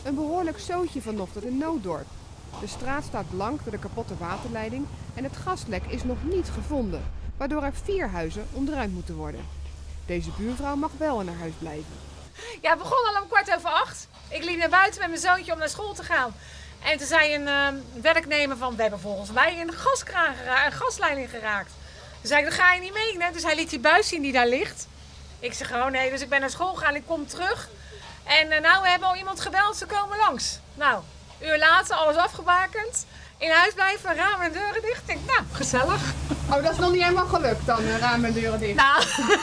Een behoorlijk zootje vanochtend in Nooddorp. De straat staat blank door de kapotte waterleiding en het gaslek is nog niet gevonden, waardoor er 4 huizen ontruimd moeten worden. Deze buurvrouw mag wel in haar huis blijven. Ja, het begon al om 7:15. Ik liep naar buiten met mijn zoontje om naar school te gaan. En toen zei een werknemer van, we hebben volgens mij een gasleiding geraakt. Toen zei ik, dan ga je niet mee, hè? Dus hij liet die buis zien die daar ligt. Ik zeg gewoon nee, dus ik ben naar school gegaan, ik kom terug. En nou, we hebben al iemand gebeld, ze komen langs. Nou, een uur later, alles afgebakend. In huis blijven, ramen en deuren dicht. Ik denk, nou, gezellig. Oh, dat is nog niet helemaal gelukt dan, ramen en deuren dicht. Nou.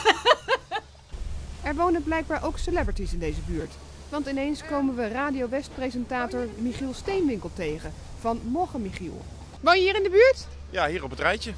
Er wonen blijkbaar ook celebrities in deze buurt. Want ineens komen we Radio West-presentator Michiel Steenwinkel tegen. Van Morgen Michiel. Woon je hier in de buurt? Ja, hier op het rijtje.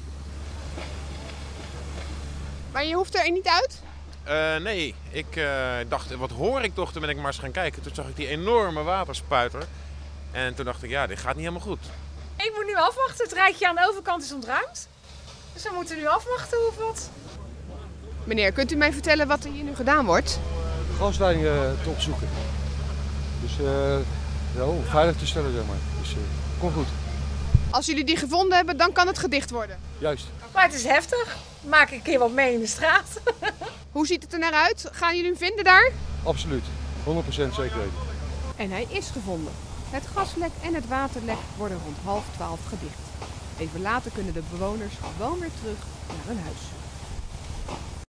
Maar je hoeft er niet uit? Nee, ik dacht, wat hoor ik toch? Toen ben ik maar eens gaan kijken. Toen zag ik die enorme waterspuiter. En toen dacht ik, ja, dit gaat niet helemaal goed. Ik moet nu afwachten. Het rijtje aan de overkant is ontruimd. Dus we moeten nu afwachten hoe wat. Meneer, kunt u mij vertellen wat er hier nu gedaan wordt? Gasleidingen te opzoeken. Dus ja, om veilig te stellen, zeg maar. Dus komt goed. Als jullie die gevonden hebben, dan kan het gedicht worden. Juist. Maar het is heftig. Maak ik een keer wat mee in de straat. Hoe ziet het er naar uit? Gaan jullie hem vinden daar? Absoluut. 100% zeker weten. En hij is gevonden. Het gaslek en het waterlek worden rond 11:30 gedicht. Even later kunnen de bewoners gewoon weer terug naar hun huis.